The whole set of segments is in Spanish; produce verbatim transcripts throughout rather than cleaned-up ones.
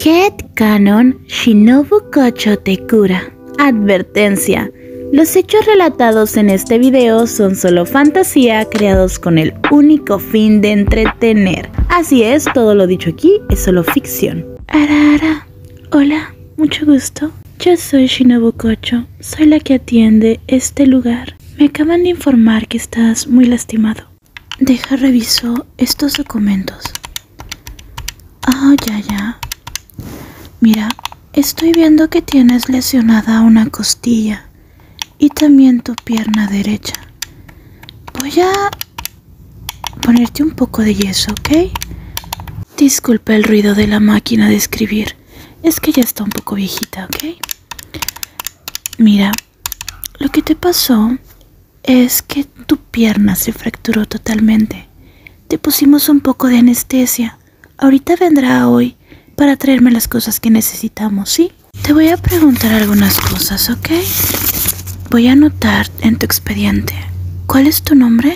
Headcanon Shinobu Kocho te cura. Advertencia. Los hechos relatados en este video son solo fantasía creados con el único fin de entretener. Así es, todo lo dicho aquí es solo ficción. Ara, ara. Hola, mucho gusto. Yo soy Shinobu Kocho, soy la que atiende este lugar. Me acaban de informar que estás muy lastimado. Deja reviso estos documentos. Ah, oh, ya, ya. Mira, estoy viendo que tienes lesionada una costilla y también tu pierna derecha. Voy a ponerte un poco de yeso, ¿ok? Disculpa el ruido de la máquina de escribir. Es que ya está un poco viejita, ¿ok? Mira, lo que te pasó es que tu pierna se fracturó totalmente. Te pusimos un poco de anestesia. Ahorita vendrá hoy para traerme las cosas que necesitamos, ¿sí? Te voy a preguntar algunas cosas, ¿ok? Voy a anotar en tu expediente. ¿Cuál es tu nombre?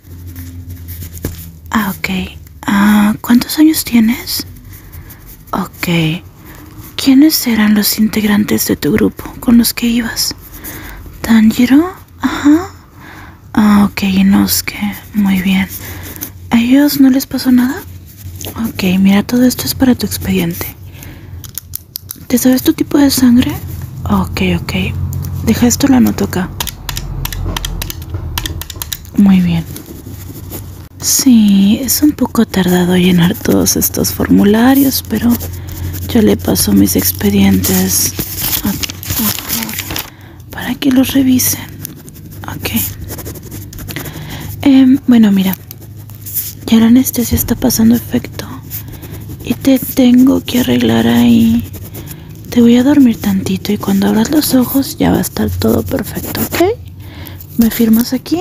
Ah, ok. Ah, ¿cuántos años tienes? Ok. ¿Quiénes eran los integrantes de tu grupo con los que ibas? ¿Tanjiro? Ajá. Ah, ok, Inosuke. Muy bien. ¿A ellos no les pasó nada? Ok, mira, todo esto es para tu expediente. ¿Te sabes tu tipo de sangre? Ok, ok. Deja esto, lo anoto acá. Muy bien. Sí, es un poco tardado llenar todos estos formularios, pero yo le paso mis expedientes a, a, para que los revisen. Ok. Eh, bueno, mira. Ya la anestesia está pasando efecto y te tengo que arreglar ahí. Te voy a dormir tantito y cuando abras los ojos ya va a estar todo perfecto, ¿ok? ¿Me firmas aquí?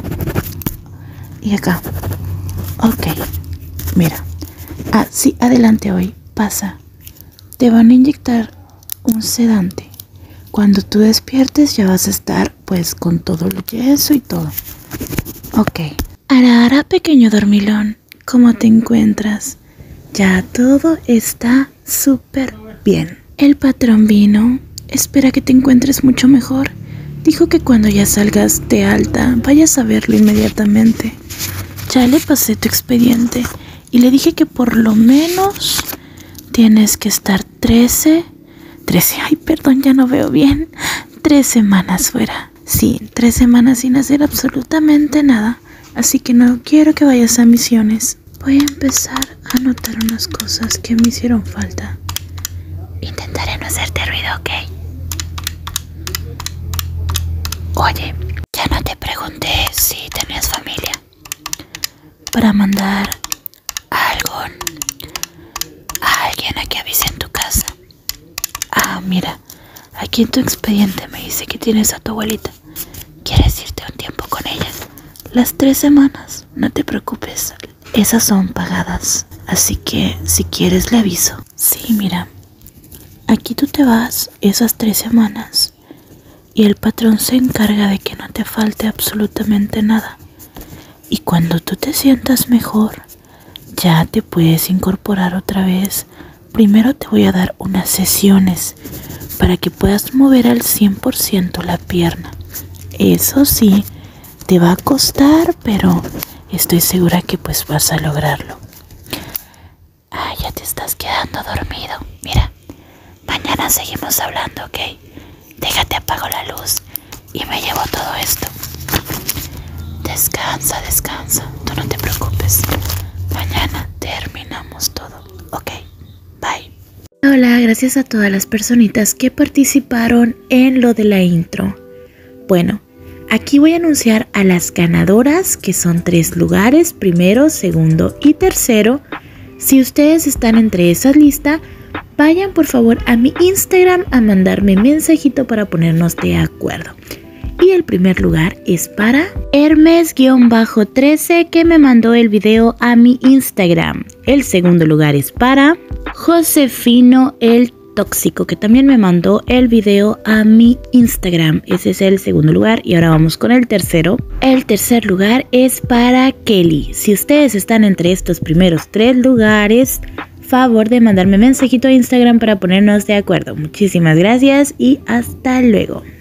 Y acá. Ok. Mira. Ah, sí, adelante hoy. Pasa. Te van a inyectar un sedante. Cuando tú despiertes ya vas a estar pues con todo el yeso y todo. Ok. Ara, ara, pequeño dormilón, ¿cómo te encuentras? Ya todo está súper bien. El patrón vino, espera que te encuentres mucho mejor. Dijo que cuando ya salgas de alta, vayas a verlo inmediatamente. Ya le pasé tu expediente y le dije que por lo menos tienes que estar trece, trece, ay perdón, ya no veo bien, tres semanas fuera. Sí, tres semanas sin hacer absolutamente nada. Así que no quiero que vayas a misiones. Voy a empezar a anotar unas cosas que me hicieron falta. Intentaré no hacerte ruido, ¿ok? Oye, ya no te pregunté si tenías familia. Para mandar a algún, a alguien a que avise en tu casa. Ah, mira, aquí en tu expediente me dice que tienes a tu abuelita. ¿Quieres irte un tiempo con ella? Las tres semanas, no te preocupes, esas son pagadas, así que si quieres le aviso. Sí, mira, aquí tú te vas esas tres semanas y el patrón se encarga de que no te falte absolutamente nada. Y cuando tú te sientas mejor, ya te puedes incorporar otra vez. Primero te voy a dar unas sesiones para que puedas mover al cien por ciento la pierna. Eso sí, te va a costar, pero estoy segura que pues vas a lograrlo. Ah, ya te estás quedando dormido. Mira, mañana seguimos hablando, ¿ok? Déjate, apago la luz y me llevo todo esto. Descansa, descansa. Tú no te preocupes. Mañana terminamos todo, ¿ok? Bye. Hola, gracias a todas las personitas que participaron en lo de la intro. Bueno, aquí voy a anunciar a las ganadoras, que son tres lugares, primero, segundo y tercero. Si ustedes están entre esa lista, vayan por favor a mi Instagram a mandarme mensajito para ponernos de acuerdo. Y el primer lugar es para Hermes trece, que me mandó el video a mi Instagram. El segundo lugar es para Josefino el Tóxico, que también me mandó el video a mi Instagram. Ese es el segundo lugar y ahora vamos con el tercero. El tercer lugar es para Kelly. Si ustedes están entre estos primeros tres lugares, favor de mandarme mensajito a Instagram para ponernos de acuerdo. Muchísimas gracias y hasta luego.